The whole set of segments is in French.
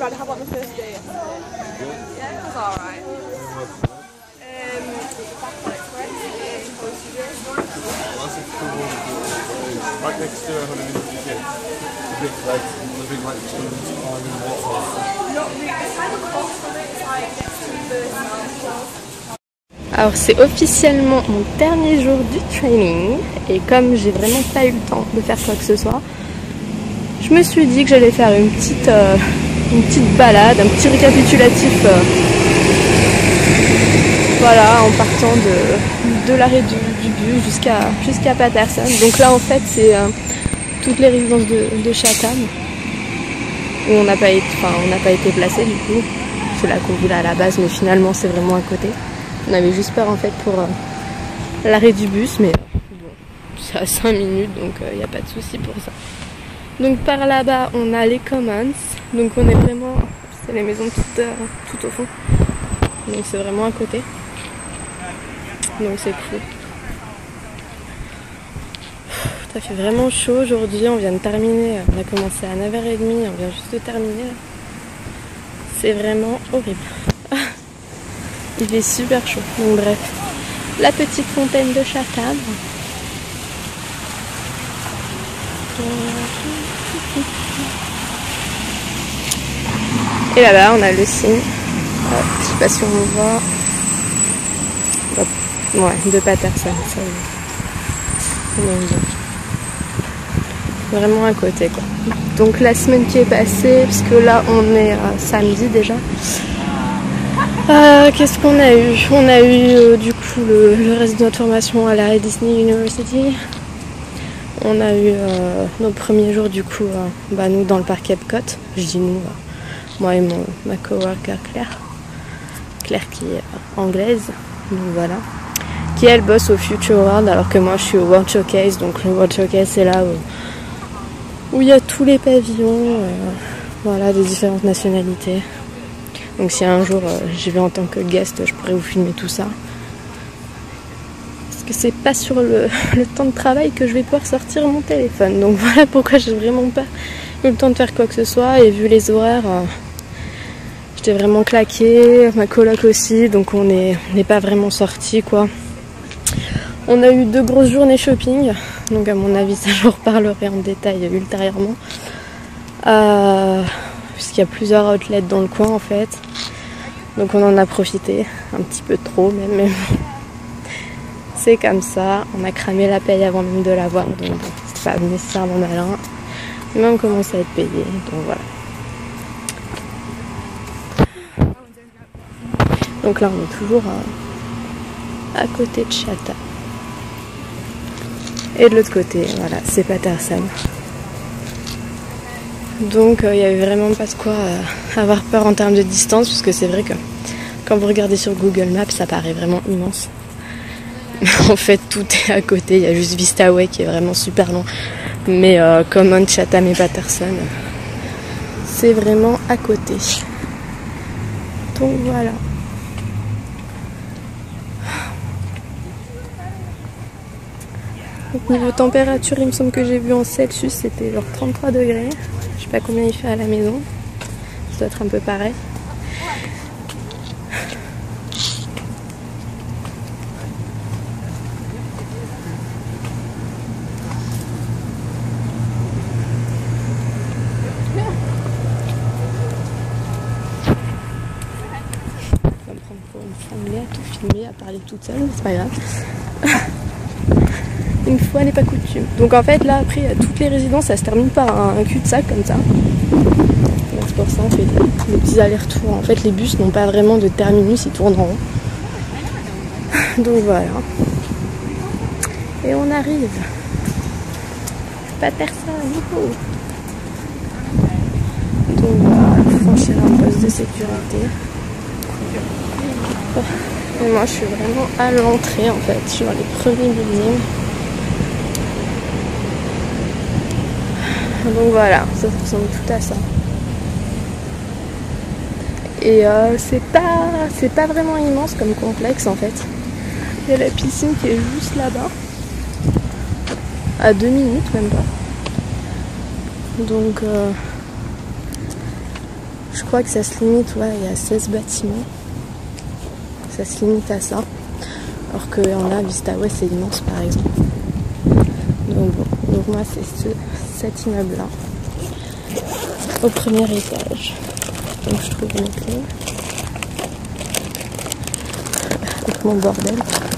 bad. How about the first day yesterday? Yeah, it was alright. Right next to 150K. Living like children's farm in Watford. Not really. It's kind of close from it. It's like next to the Alors c'est officiellement mon dernier jour du training et comme j'ai vraiment pas eu le temps de faire quoi que ce soit, je me suis dit que j'allais faire une petite balade, un petit récapitulatif voilà, en partant de l'arrêt du bus jusqu'à Paterson. Donc là en fait c'est toutes les résidences de Chatham où on n'a pas été placé du coup. C'est là qu'on voulait à la base mais finalement c'est vraiment à côté. On avait juste peur en fait pour l'arrêt du bus, mais bon, c'est à 5 minutes donc il n'y a pas de souci pour ça. Donc par là-bas on a les Commons, donc on est vraiment, c'est les maisons tout au fond, donc c'est vraiment à côté, donc c'est cool. Ça fait vraiment chaud aujourd'hui, on vient de terminer, on a commencé à 9h30, on vient juste de terminer, c'est vraiment horrible. Il fait super chaud, donc bref, la petite fontaine de Chatham. Et là-bas on a le signe, je sais pas si on le voit, ouais, de Paterson, ça vraiment à côté quoi. Donc la semaine qui est passée, parce que là on est samedi déjà. Qu'est-ce qu'on a eu? On a eu du coup le reste de notre formation à la Disney University. On a eu notre premier jour du coup, nous dans le parc Epcot. Je dis nous, moi et ma coworker Claire qui est anglaise, donc voilà. Qui elle bosse au Future World alors que moi je suis au World Showcase. Donc le World Showcase c'est là où il y a tous les pavillons, voilà, des différentes nationalités. Donc si un jour j'y vais en tant que guest, je pourrais vous filmer tout ça. Parce que c'est pas sur le temps de travail que je vais pouvoir sortir mon téléphone. Donc voilà pourquoi j'ai vraiment pas eu le temps de faire quoi que ce soit. Et vu les horaires, j'étais vraiment claquée, ma coloc aussi, donc on n'est pas vraiment sortis quoi. On a eu 2 grosses journées shopping, donc à mon avis ça je vous reparlerai en détail ultérieurement. Puisqu'il y a plusieurs outlets dans le coin en fait. Donc on en a profité, un petit peu trop même, mais c'est comme ça. On a cramé la paye avant même de l'avoir, donc bon, c'est pas nécessairement malin. Mais on commence à être payé, donc voilà. Donc là on est toujours à côté de Chatham. Et de l'autre côté, voilà, c'est Paterson. Donc il n'y avait vraiment pas de quoi avoir peur en termes de distance, parce que c'est vrai que quand vous regardez sur Google Maps, ça paraît vraiment immense. Mais en fait, tout est à côté, il y a juste Vistaway qui est vraiment super long. Mais Common, Chatham et Paterson, c'est vraiment à côté. Donc voilà. Donc niveau température, il me semble que j'ai vu en Celsius, c'était genre 33 degrés. Je sais pas combien il fait à la maison. Ça doit être un peu pareil. Ça va me prendre pour une cinglée à tout filmer, à parler toute seule, mais c'est pas grave. Une fois n'est pas coutume. Donc en fait là après toutes les résidences ça se termine par un cul-de-sac comme ça. Donc c'est pour ça on fait des petits allers-retours. En fait les bus n'ont pas vraiment de terminus, ils tournent en rond. Donc voilà. Et on arrive. Paterson, youhou. Donc voilà, franchir un poste de sécurité. Et moi je suis vraiment à l'entrée en fait, je suis dans les premiers buildings. Donc voilà, ça ressemble tout à ça. Et c'est pas vraiment immense comme complexe en fait. Il y a la piscine qui est juste là-bas. À 2 minutes même pas. Donc Je crois que ça se limite, ouais, il y a 16 bâtiments. Ça se limite à ça. Alors que en a, Vista West, c'est immense par exemple. Donc bon, donc moi c'est cet immeuble-là. Au premier étage. Donc je trouve mes clés. Avec mon bordel.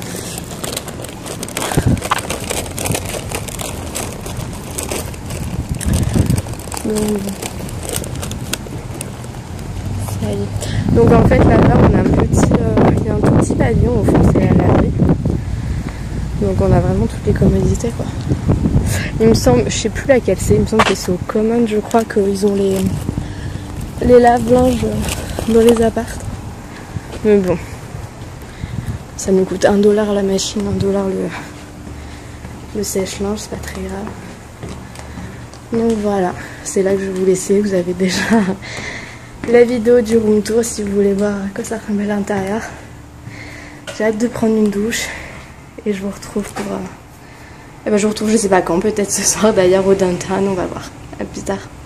Donc en fait là-bas on a un petit, il y a un tout petit pavillon au fond, c'est la laverie. Donc on a vraiment toutes les commodités quoi. Il me semble, je sais plus laquelle c'est, il me semble que c'est au Common, je crois qu'ils ont les lave-linges dans les apparts. Mais bon, ça nous coûte $1 la machine, $1 le sèche-linge, c'est pas très grave. Donc voilà, c'est là que je vais vous laisser, vous avez déjà la vidéo du room tour si vous voulez voir à quoi ça ressemble à l'intérieur. J'ai hâte de prendre une douche et je vous retrouve pour... je vous retrouve je sais pas quand, peut-être ce soir d'ailleurs au downtown, on va voir. À plus tard.